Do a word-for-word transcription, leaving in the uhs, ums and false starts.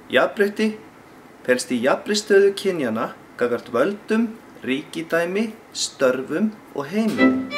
Jafnrétti felst í jafnri stöðu kynjanna gagnvart völdum, ríkidæmi, störfum og heimili.